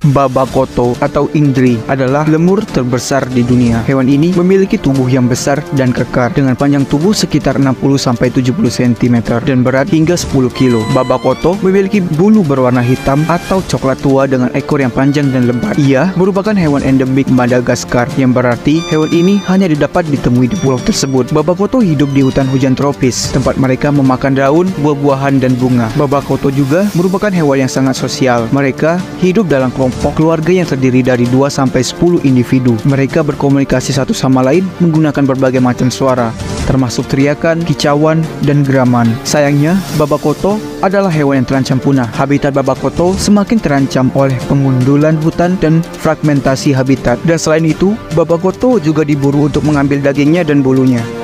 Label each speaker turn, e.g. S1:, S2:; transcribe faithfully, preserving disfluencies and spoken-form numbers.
S1: Babakoto atau Indri adalah lemur terbesar di dunia. Hewan ini memiliki tubuh yang besar dan kekar dengan panjang tubuh sekitar enam puluh sampai tujuh puluh sentimeter dan berat hingga sepuluh kilo. Babakoto memiliki bulu berwarna hitam atau coklat tua dengan ekor yang panjang dan lebat. Ia merupakan hewan endemik Madagaskar, yang berarti hewan ini hanya didapat ditemui di pulau tersebut. Babakoto hidup di hutan hujan tropis, tempat mereka memakan daun, buah-buahan, dan bunga. Babakoto juga merupakan hewan yang sangat sosial. Mereka hidup dalam kelompok keluarga yang terdiri dari dua sampai sepuluh individu. Mereka berkomunikasi satu sama lain menggunakan berbagai macam suara, termasuk teriakan, kicauan, dan geraman. Sayangnya, babakoto adalah hewan yang terancam punah. Habitat babakoto semakin terancam oleh pengundulan hutan dan fragmentasi habitat. Dan selain itu, babakoto juga diburu untuk mengambil dagingnya dan bulunya.